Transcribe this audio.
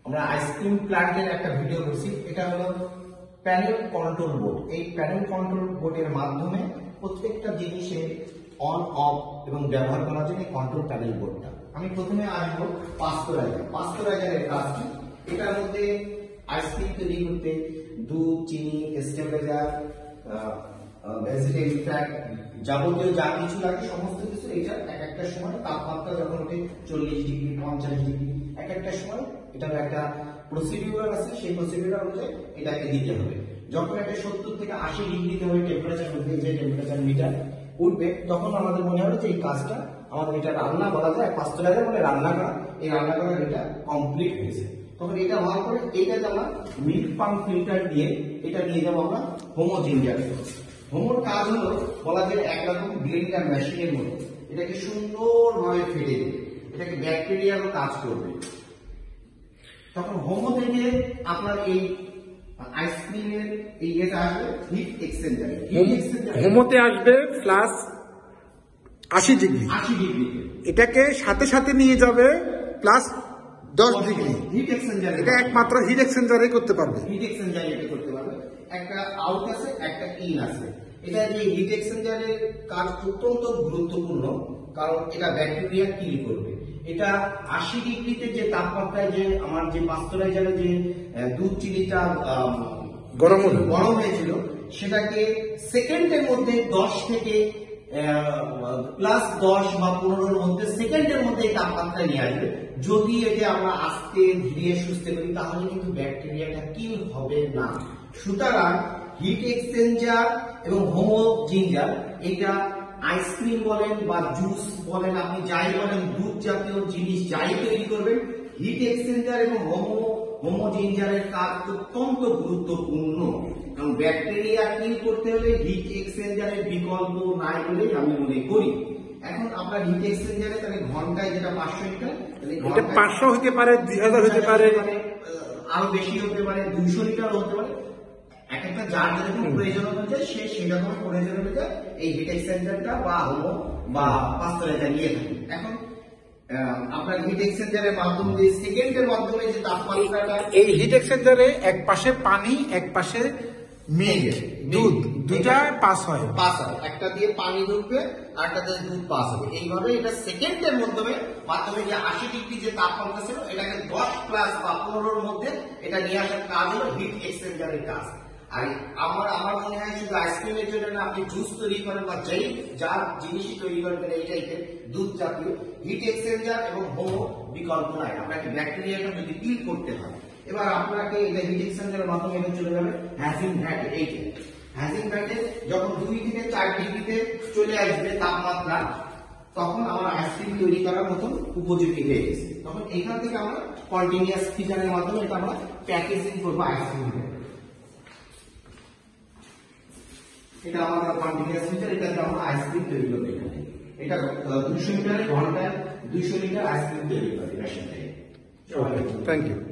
আমরা আইসক্রিম প্ল্যান্টের একটা ভিডিও করছি। এটা হলো প্যানেল কন্ট্রোল বোর্ড। এই প্যানেল কন্ট্রোল বোর্ডের মাধ্যমে প্রত্যেকটা জিনিসে অন অফ এবং ব্যবহার করার জন্য কন্ট্রোল প্যানেল বোর্ডটা। আমি প্রথমে আসবো পাস্তুরাইজারের কাজ কি। এটার মধ্যে আইসক্রিম তৈরি করতে দুধ, চিনি, স্টেবিলাইজার, ভেজিটেবল ফ্যাট, যাবতীয় যা কিছু লাগে সমস্ত কিছু এটা এক একটা সময় তাপমাত্রা যখন ওঠে 40 ডিগ্রি 50 ডিগ্রি এক একটা সময় এটার একটা প্রসিডিউর আছে। সেই প্রসিডিউর অনুযায়ী এটাকে দিতে হবে। যখন এটা 70 থেকে 80 ডিগ্রিতে হবে টেম্পারেচার উঠবে, যে টেম্পারেচার মিটার উঠবে, তখন আমাদের মনে হবে যে এই কাজটা আমাদের এটা রান্না বলা যায়, পাস্তুরাইজার মানে রান্না করা, এই রান্না করার এটা কমপ্লিট হয়েছে। তখন এটা হওয়ার পরে এইটাতে আমরা মিল্ক পাম্প ফিল্টার দিয়ে এটা নিয়ে যাবো আমরা হোমো জিঞ্জার। হোমোর কাজ হলো বলা যায় একরকম ব্লেন্ডার মেশিনের মতো, এটাকে সুন্দরভাবে ফেটে দেবে, এটাকে ব্যাকটেরিয়ার কাজ করবে। তখন হোমো থেকে আপনার এই আইসক্রিমের এই এটা আসবে হিট এক্সচেঞ্জারে। হোমোতে আসবে প্লাস 80 ডিগ্রি, এটাকে সাথে সাথে নিয়ে যাবে প্লাস 10 ডিগ্রি হিট এক্সচেঞ্জার। এটা একমাত্র হিট এক্সচেঞ্জারে করতে পারবে। হিট এক্সচেঞ্জারে এটা করতে পারবে। একটা আউট আছে, একটা ইন আছে। এটা যে হিট এক্সচেঞ্জারের কাজ অত্যন্ত গুরুত্বপূর্ণ, কারণ এটা ব্যাকটেরিয়া কিল করবে। এটা 80 ডিগ্রিতে যে তাপমাত্রায় যে আমার যে পাস্তুরাইজারে যে দুধ চিনিটা গরম হয়েছিল, সেটাকে সেকেন্ডের মধ্যে 10 থেকে প্লাস 10 বা 15-এর মধ্যে সেকেন্ডের মধ্যে এই তাপমাত্রায় নিয়ে আসবে। যদি এটা আমরা আস্তে ধীরে সুস্থে করি তাহলে কিন্তু ব্যাকটেরিয়াটা কিল হবে না। সুতরাং হিট এক্সচেঞ্জার এবং হোমো জিঞ্জার, এটা আইসক্রিম বলেন বা জুস বলেন, আপনি যাই বলেন, দুধ জাতীয় জিনিস যাই তৈরি করবেন, হিট এক্সচেঞ্জার এবং হোমো জিঞ্জারের কাজ অত্যন্ত গুরুত্বপূর্ণ। কারণ ব্যাকটেরিয়া কিল করতে হলে হিট এক্সচেঞ্জারের বিকল্প নাই বলেই আমি মনে করি। এখন আপনার হিট এক্সচেঞ্জারে তাহলে ঘন্টায় যেটা 500 লিটার, এটা 500 হতে পারে, 2000 হতে পারে, আরো বেশি হতে পারে, 200 লিটার হতে পারে। এক একটা যার যেরকম প্রয়োজন অনুযায়ী সে সেরকম প্রয়োজন অনুযায়ী এই হিট এক্সচেঞ্জারটা বা হোমো বা পাস্তুরাইজার নিয়ে থাকে। এখন আপনার হিট এক্সচেঞ্জারের মাধ্যমে যে সেকেন্ডের মাধ্যমে যে তাপমাত্রাটা, এই হিট এক্সচেঞ্জারে এক পাশে পানি এক পাশে মিল্ক দুধ দুইটা পাস হয়। একটা দিয়ে পানি ঢুকবে আর একটা দিয়ে দুধ পাস হবে। এইভাবে এটা সেকেন্ডের মাধ্যমে যে 80 ডিগ্রি যে তাপমাত্রা ছিল এটাকে 10 প্লাস বা 15-এর মধ্যে এটা নিয়ে আসার কাজ হলো হিট এক্সচেঞ্জারের কাজ। আর আমার মনে হয় শুধু আইসক্রিমের জন্য না, আপনি জুস তৈরি করেন বা যার জিনিসই তৈরি করেন এই টাইপের দুধ জাতীয়, হিট এক্সচেঞ্জার এবং হোমো বিকল্প নাই। আপনাকে ব্যাকটেরিয়াটা যদি কিল করতে হয়, এবার আপনাকে এটা হিট এক্সচেঞ্জারের মাধ্যমে এটা চলে যাবে হ্যাজিং ভ্যাট। এইটা হ্যাজিং ভ্যাটে যখন 2 থেকে 4 ডিগ্রিতে চলে আসবে তাপমাত্রা, তখন আমার আইসক্রিম তৈরি করার মতন উপযোগী হয়ে গেছে। তখন এখান থেকে আমরা কন্টিনিউয়াস ফিচারের মাধ্যমে এটা আমরা প্যাকেজিং করবো আইসক্রিম। এটা আমাদের কন্টিনিউয়াস ফিচার, এটাতে আমরা আইসক্রিম তৈরি করবো। এটা 200 লিটার ঘন্টায় 200 লিটার আইসক্রিম তৈরি করে মেশিন থেকে। Thank you.